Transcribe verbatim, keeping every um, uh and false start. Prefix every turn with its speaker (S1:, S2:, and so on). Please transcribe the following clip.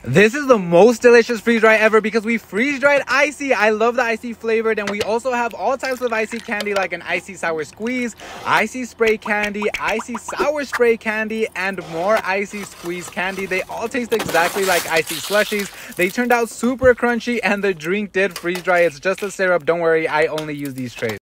S1: This is the most delicious freeze dry ever because we freeze dried ICEE. I love the ICEE flavor. Then we also have all types of ICEE candy like an ICEE sour squeeze, ICEE spray candy, ICEE sour spray candy, and more ICEE squeeze candy. They all taste exactly like ICEE slushies. They turned out super crunchy and the drink did freeze dry. It's just a syrup. Don't worry, I only use these trays.